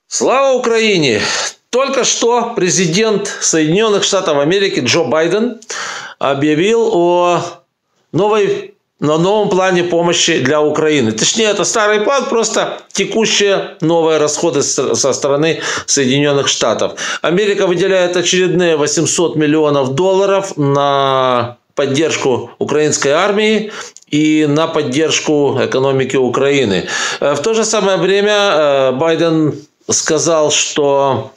Слава Украине! Только что президент Соединенных Штатов Америки Джо Байден объявил о новом плане помощи для Украины. Точнее, это старый план, просто текущие новые расходы со стороны Соединенных Штатов. Америка выделяет очередные $800 миллионов на поддержку украинской армии и на поддержку экономики Украины. В то же самое время Байден сказал, что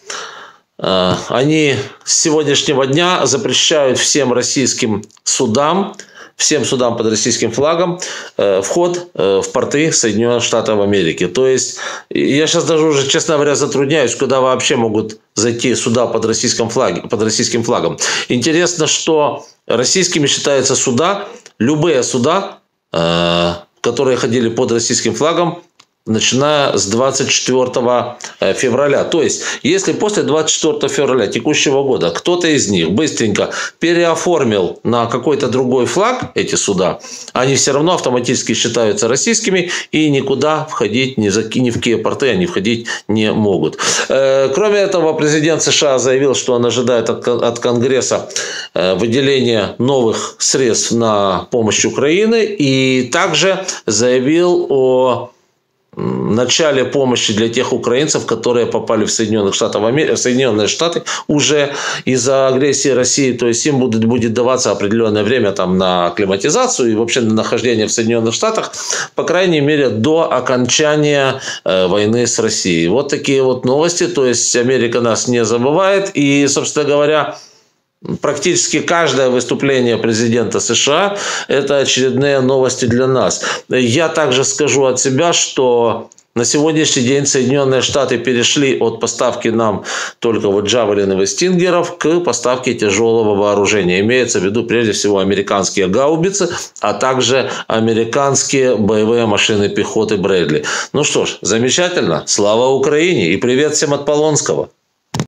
они с сегодняшнего дня запрещают всем российским судам, всем судам под российским флагом вход в порты Соединенных Штатов Америки. То есть, я сейчас даже уже, честно говоря, затрудняюсь, куда вообще могут зайти суда под российским флагом. Интересно, что российскими считаются суда, любые суда, которые ходили под российским флагом, начиная с 24 февраля. То есть, если после 24 февраля текущего года кто-то из них быстренько переоформил на какой-то другой флаг эти суда, они все равно автоматически считаются российскими и никуда входить, ни в какие порты они входить не могут. Кроме этого, президент США заявил, что он ожидает от Конгресса выделения новых средств на помощь Украине, и также заявил о начале помощи для тех украинцев, которые попали в Соединенные Штаты уже из-за агрессии России. То есть им будет даваться определенное время там на акклиматизацию и вообще на нахождение в Соединенных Штатах, по крайней мере, до окончания войны с Россией. Вот такие вот новости. То есть Америка нас не забывает. И, собственно говоря, практически каждое выступление президента США – это очередные новости для нас. Я также скажу от себя, что на сегодняшний день Соединенные Штаты перешли от поставки нам только вот джавелинов и стингеров к поставке тяжелого вооружения. Имеется в виду прежде всего американские гаубицы, а также американские боевые машины пехоты Брэдли. Ну что ж, замечательно. Слава Украине и привет всем от Полонского.